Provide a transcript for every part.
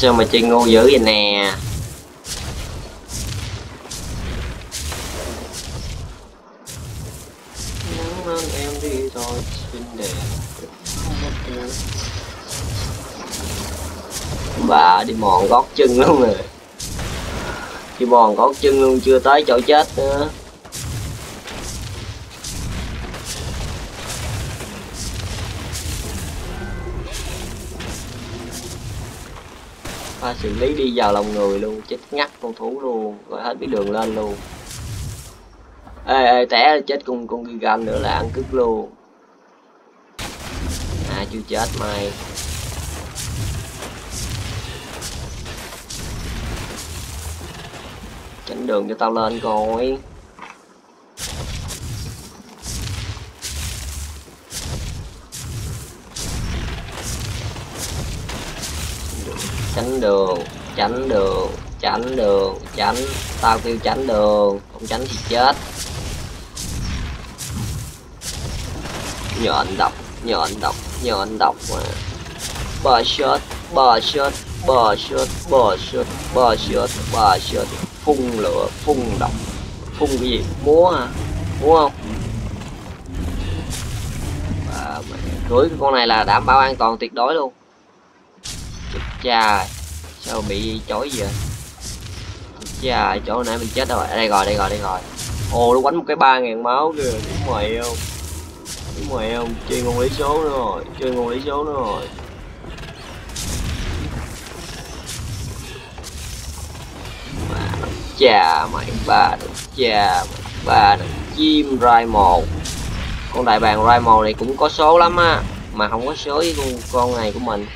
Sao mà chơi ngu dữ vậy nè. Nắng lên em đi rồi xinh đẹp. Bà đi mòn gót chân luôn rồi. Đi mòn gót chân luôn, chưa tới chỗ chết nữa. Pha xử lý đi vào lòng người luôn, chết ngắt con thú luôn, rồi hết biết đường lên luôn. Ê té chết con Gigan nữa là ăn cứt luôn. À chưa chết mày. Chặn đường cho tao lên coi. Tránh đường, tránh đường, tránh đường, tránh. Tao kêu tránh đường, không tránh thì chết. Nhện độc, nhện độc, nhện độc mà. Ba shot, ba shot, ba shot, ba shot, ba shot, ba shot. Phun lửa, phun độc. Phun cái gì? Múa hả? Múa không? À, cưới con này là đảm bảo an toàn tuyệt đối luôn. Chà, sao bị chói vậy? Chà, chỗ nãy mình chết đâu rồi? Đây rồi, đây rồi, đây rồi. Ồ, nó quánh một cái 3000 máu kìa, đúng mày không? Đúng mày không? Chơi ngon lấy số nữa rồi, chơi ngon lấy số nữa rồi. Chà mày, ba được, chà mày, ba được. Chim rai mồ. Con đại bàng rai mồ này cũng có số lắm á, mà không có số với con này của mình.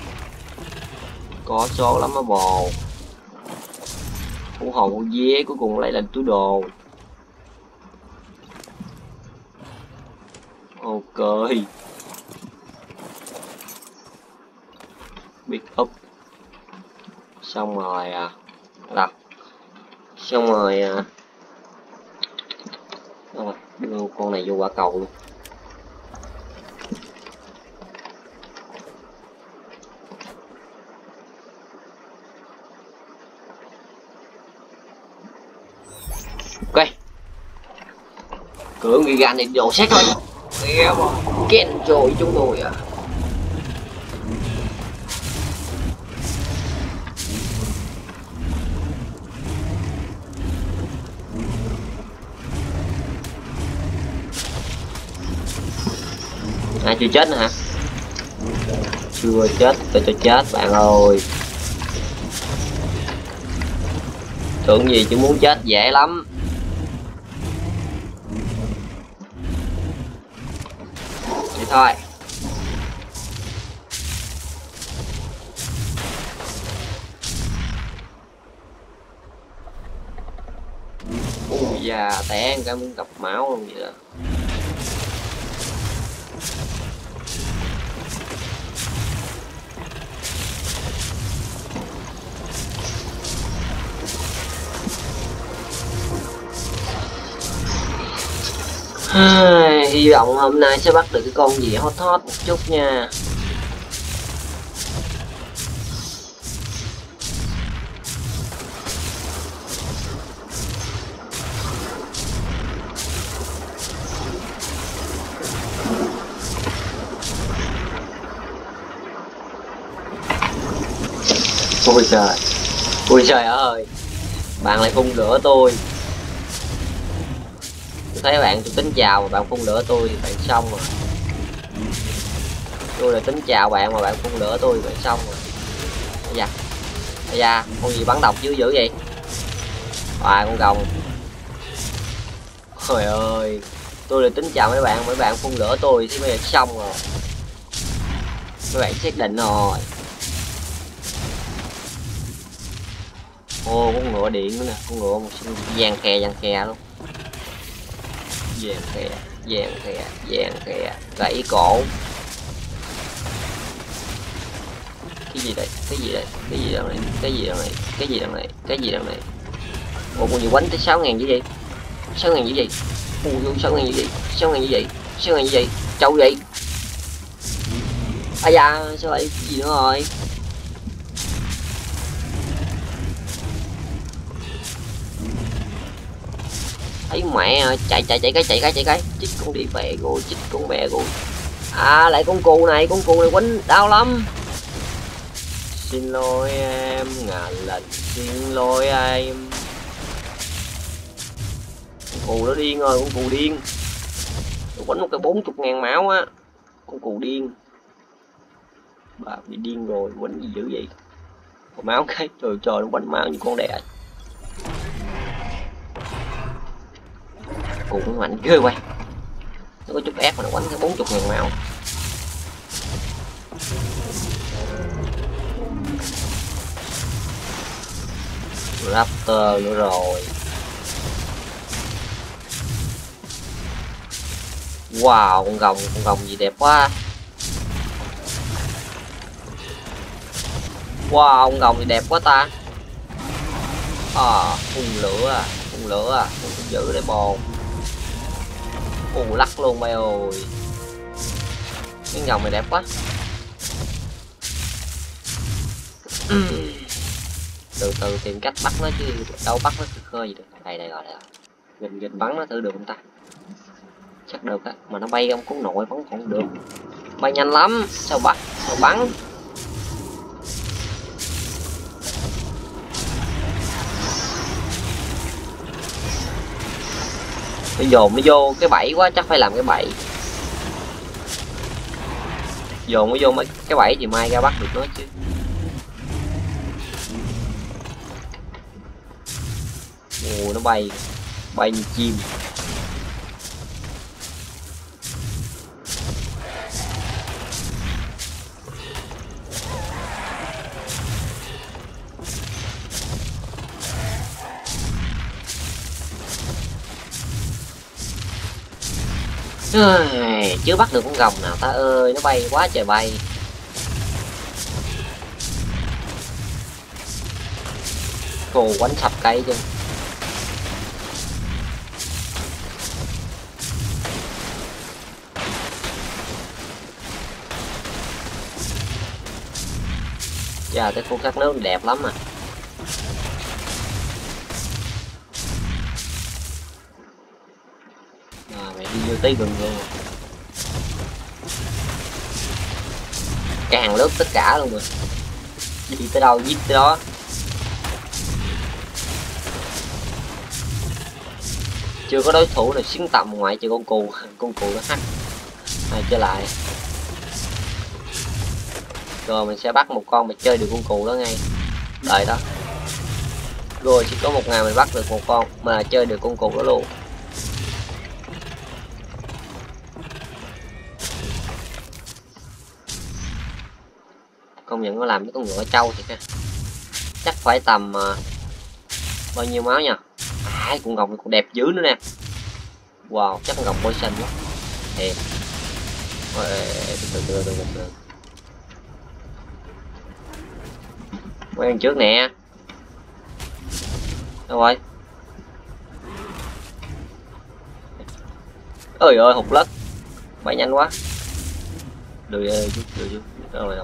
Có số lắm á bồ. Con hồn con dế cuối cùng lấy lên túi đồ. Ok. Big up. Xong rồi à. Đâu? Xong rồi à. Rồi, đưa con này vô quả cầu luôn. Ok. Cửa người gan này đổ xét thôi. Kết rồi chúng tôi à. À chưa chết nữa hả? Chưa chết, tôi cho chết bạn ơi. Tưởng gì chứ muốn chết dễ lắm. Vậy thôi. Ui da, té cái muốn gặp máu luôn vậy đó. Hy vọng hôm nay sẽ bắt được cái con gì hot hot một chút nha. Ôi trời. Ôi trời ơi. Bạn lại phun lửa tôi. Thấy bạn tôi tính chào mà bạn phun lửa tôi thì bạn xong rồi. Tôi là tính chào bạn mà bạn phun lửa tôi thì bạn xong rồi. Bây giờ con gì bắn độc dữ dữ vậy? Hoài con rồng. Trời ơi, tôi là tính chào mấy bạn phun lửa tôi thì bây giờ xong rồi. Mấy bạn xác định rồi. Ô, con ngựa điện nữa nè, con ngựa một vàng khe luôn. Vàng khe, gãy cổ. Cái gì đây? Cái gì đây? Cái gì đằng này? Cái gì đằng này? Cái gì đằng này? Cái gì đằng này? Ủa con gì quánh tới 6.000 chứ gì? 6.000 chứ gì? Ui 6.000 chứ gì? 6.000 chứ gì? 6.000 chứ gì? Trâu vậy? À da, sao lại cái gì nữa rồi? thấy mẹ chạy chích con đi về rồi, chích con mẹ rồi. À lại con cù này quýnh đau lắm. Xin lỗi em ngàn lần, xin lỗi em. Con cù nó điên rồi, con cù điên. Nó quánh một cái 40.000 máu á. Con cù điên. Bà bị điên rồi, quánh gì dữ vậy? Còn máu cái trời trời, nó quánh máu như con đẻ. Cù nó mạnh ghê quay. Nó có chút ép mà nó quánh cái 40.000 máu. Raptor nữa rồi. Wow, con gồng gì đẹp quá. Wow, con gồng gì đẹp quá ta. Phun lửa, con dữ để bồn. Lắc luôn bay ơi. Cái gồng này đẹp quá. Từ từ tìm cách bắt nó chứ đâu bắt nó khơi gì được. Đây rồi. Nhìn bắn nó thử được không ta? Chắc được á, mà nó bay không cuốn nội bắn không được. Bay nhanh lắm, sao bắn. Nó dồn nó vô cái bẫy quá, chắc phải làm cái bẫy. Dồn nó vô mấy cái bẫy thì mai ra bắt được nó chứ. Nó bay như chim. Chưa bắt được con gồng nào ta ơi, nó bay quá trời bay. Cù quánh sập cây chứ. Giờ tới khu thác nước đẹp lắm à. Mày đi vô tí gần luôn. Càng lướt tất cả luôn rồi. Đi tới đâu giết tới đó. Chưa có đối thủ nào xứng tầm ngoại trừ con cù nó hack. Này trở lại. Rồi mình sẽ bắt một con mà chơi được con cù đó ngay. Đợi đó. Rồi chỉ có một ngày mình bắt được một con mà chơi được con cù đó luôn. Công nhận nó làm cái con ngựa trâu thiệt ha. Chắc phải tầm bao nhiêu máu nha. Con gồng cũng đẹp dữ nữa nè. Wow, chắc con gồng poison quá. Thiệt. Từ. Quen trước nè. Đâu rồi? Ơi ơi, hụt lất. Bay nhanh quá. Đưa chút. Rồi.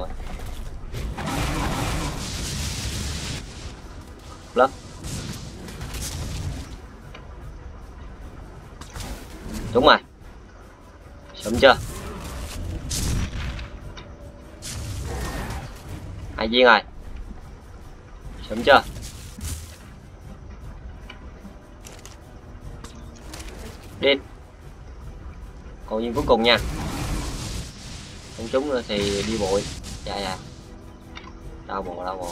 Lất. Đúng rồi. Sớm chưa? 2 viên rồi. Sớm chưa? Đi. Còn viên cuối cùng nha. Không trúng nữa thì đi bụi. Dạ. Đau bộ.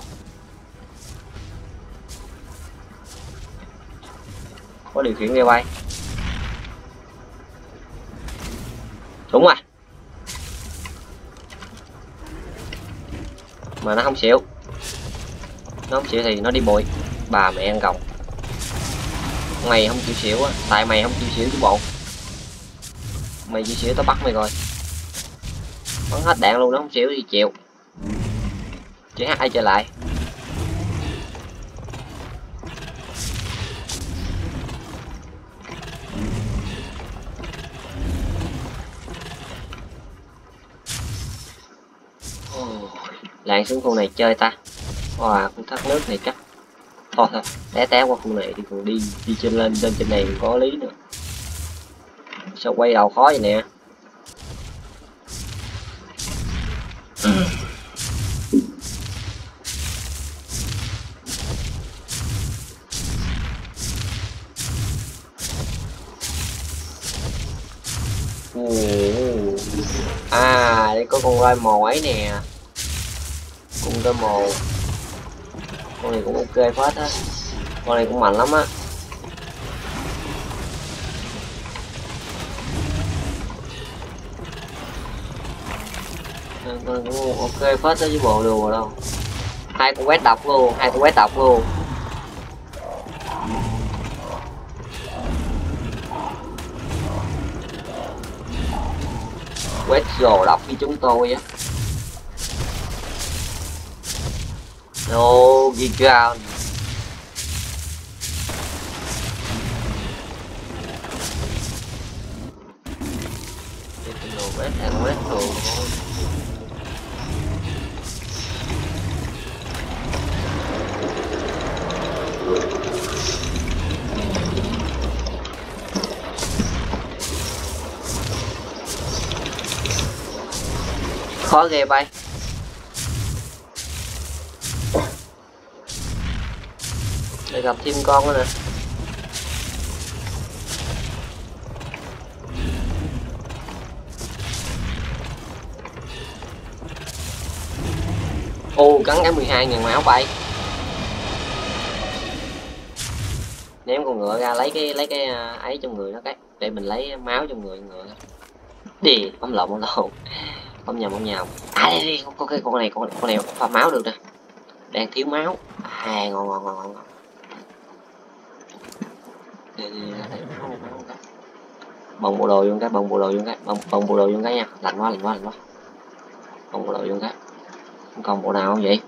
Có điều khiển nghe bay. Đúng rồi. Mà nó không xỉu. Nó không xỉu thì nó đi bụi. Bà mẹ ăn còng. Mày không chịu xỉu á. Tại mày không chịu xỉu chứ bộ. Mày chịu xỉu tao bắt mày rồi. Bắn hết đạn luôn, nó không xỉu thì chịu. Chỉ ai trở lại. Lạng xuống khu này chơi ta. Wow, con thác nước này chắc Thôi thôi, té qua khu này thì còn đi lên trên này có lý nữa. Sao quay đầu khó vậy nè. À đây có con roi màu ấy nè, con roi màu, con này cũng ok phết á, con này cũng mạnh lắm á. Con cũng ok phết đó chứ bộ đùa đâu. Hai con quét độc luôn, hai con quét độc luôn. Quét rồ độc với chúng tôi á. No Gigan. Quét ăn quét rồi. Khó ghê bay. Để gặp thêm con nữa nè. Ô cắn cái 12.000 máu bay. Ném con ngựa ra lấy cái ấy trong người nó cái để mình lấy máu trong người ngựa. Đi bấm lộn bấm nhầm. À đây đi con này pha máu được nè. Đang thiếu máu. À ngon. Bồng bộ đồ vô cái, bồng bộ đồ vô cái nha. Lạnh quá. Bồng bộ đồ vô cái. Không còn bộ nào không vậy?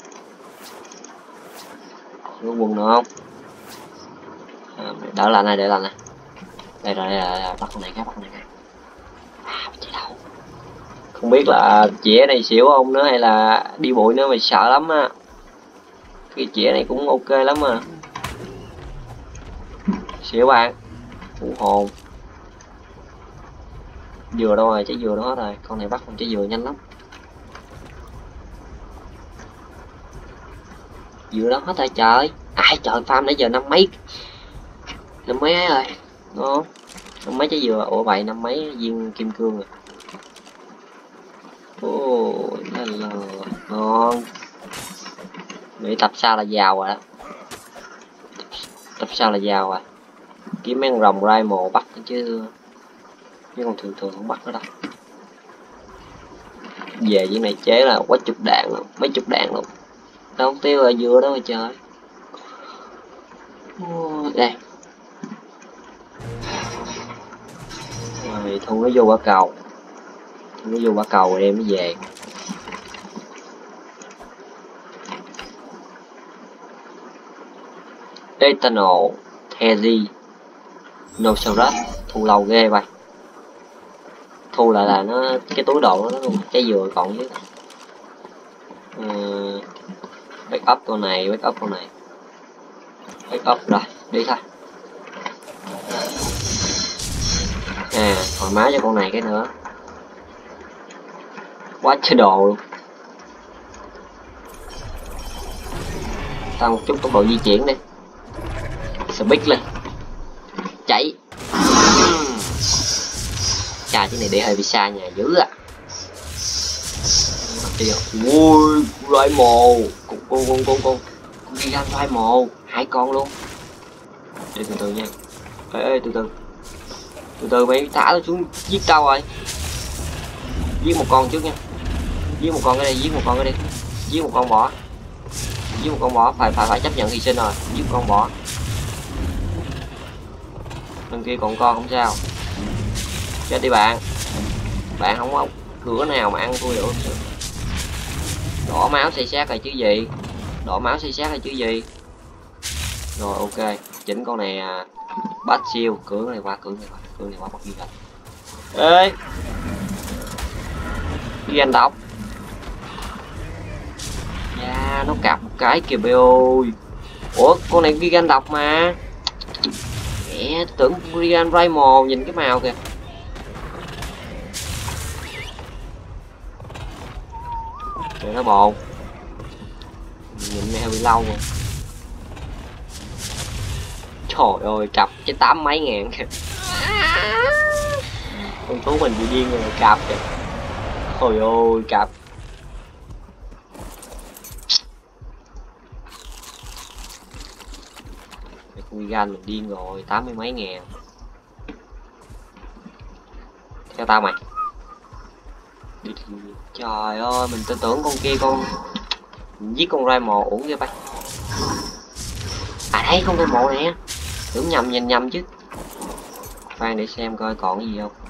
Có quần nữa không? À, đỡ lạnh này, để lạnh này. Đây rồi, bắt con này cái. À, chị đâu? Không biết là chĩa này xỉu không nữa hay là đi bụi nữa, mày sợ lắm á. Cái chĩa này cũng ok lắm mà. Xỉu bạn. Phụ hồn. Dừa đâu rồi, trái dừa đó hết rồi. Con này bắt con trái dừa nhanh lắm. Dừa đó hết rồi trời. Ai trời, farm nãy giờ năm mấy ấy rồi. Đúng không? Năm mấy trái dừa. Ủa vậy năm mấy viên kim cương rồi. Ồ là ngon. Nghĩ tập sau là giàu rồi đó. Tập sau là giàu rồi. Kiếm mấy con rồng rai mồ bắt chứ mấy con thường không bắt nữa đâu. Về với này chế là quá chục đạn luôn, mấy chục đạn luôn. Đâu tiêu là dừa đó mà trời. Đây. Rồi thu nó vô quả cầu. Rồi đem nó về. Eternal Terry No Saurus. Thu lâu ghê vậy. Thu lại là nó cái túi đồ nó luôn, trái dừa còn với. Backup con này. Backup rồi, đi thôi. À, hồi máu cho con này cái nữa. Quá trời đồ luôn. Tăng một chút tốc độ di chuyển đi. Speed lên. Chạy. Chà, cái này để hơi bị xa nhà dữ à. Ui, roi mồ. Con Gigan roi mồ. 2 con luôn. Để từ từ nha. Ê, từ từ mày thả nó xuống. Giết tao rồi. Giết một con trước nha. Giết một con cái đây. Giết một con bò. Phải chấp nhận hy sinh rồi. Giết con bò. Bên kia còn con không sao. Chết đi bạn. Bạn không có cửa nào mà ăn tôi được. Đỏ máu xây xác là chứ gì. Rồi ok. Chỉnh con này bắt siêu. Cửa này qua bắt đi rồi. Ê, đi anh đọc. Dạ nó cạp một cái kìa bê ơi. Ủa con này Gigan độc mà. Mẹ tưởng Gigan Primal, nhìn cái màu kìa. Trời nó bồn. Nhìn này hơi bị lâu rồi. Trời ơi cặp cái 8 mấy ngàn kìa. Con thú mình bị điên rồi cặp kìa. Trời ơi cặp. Con Gigan mình điên rồi, 80 mấy ngàn. Theo tao mày. Trời ơi mình tưởng con kia con mình giết con Rai mồ uổng vậy bay. À đây con Rai mồ nè. Tưởng nhầm, nhìn nhầm chứ. Khoan để xem coi còn cái gì không.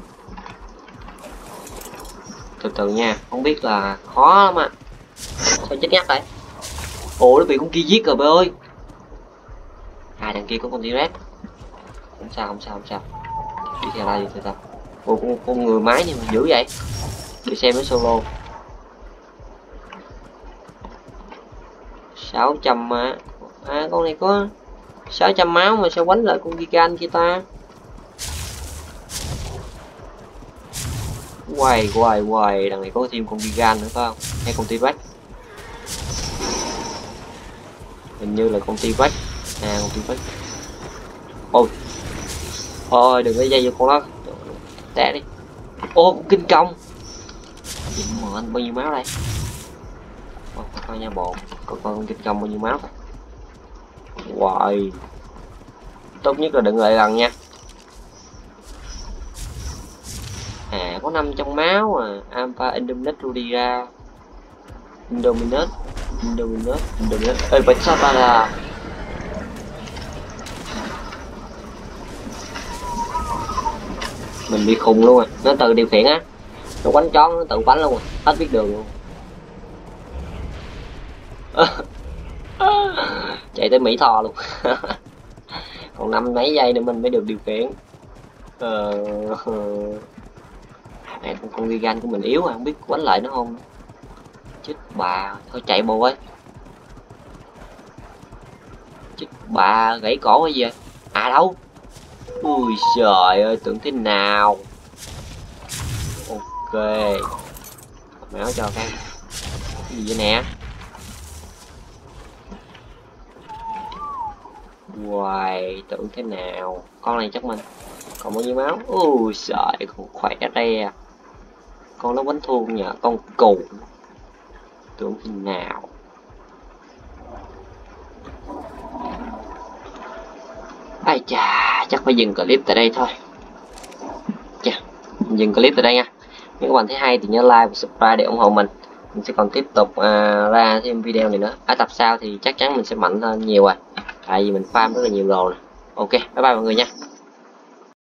Từ từ nha, không biết là khó lắm á. Sao chết nhắc vậy? Ồ nó bị con kia giết rồi bê ơi. À đằng kia có con T-Rex. Không sao không sao không sao. Đi theo ta đi theo ta. Ồ con người máy này mà dữ vậy. Đi xem nó solo. 600 mà. À con này có 600 máu mà sao quánh lại con Gigan kia ta. Quay đằng này có thêm con Gigan nữa phải không? Hay con T-Rex? Hình như là con T-Rex. À con T-Rex. Ôi. Thôi đừng có dây vô con đó. Té đi. Ô con kinh công. Mà anh bao nhiêu máu đây? Coi nha bộ. Con kinh công bao nhiêu máu? Wow. Tốt nhất là đừng lại gần nha. À có 500 máu à. Alpha Indominus Rudira. Indominus. Ê bạch sao ta là. Mình bị khùng luôn à. Nó tự điều khiển á. Nó quánh chón nó tự quánh luôn à. Hết biết đường luôn. Chạy tới Mỹ Tho luôn. Còn 5 mấy giây nữa mình mới được điều khiển. Này con Gigan của mình yếu à, không biết quánh lại nó không. Chết bà, thôi chạy bộ ấy. Chết bà, gãy cổ hay gì vậy? À đâu. Ui trời ơi, tưởng thế nào. Ok. Máu cho cái gì vậy nè. Hoài, tưởng thế nào. Con này chắc mình còn bao nhiêu máu. Ui trời, còn khỏe re. Con nó quánh thua nhờ con cù. Tưởng thế nào. Ai chà, chắc phải dừng clip tại đây thôi. Chà, dừng clip tại đây nha. Nếu các bạn thấy hay thì nhớ like và subscribe để ủng hộ mình. Mình sẽ còn tiếp tục ra thêm video này nữa. Ở tập sau thì chắc chắn mình sẽ mạnh hơn nhiều rồi. Tại vì mình farm rất là nhiều đồ nè. Ok, bye bye mọi người nha.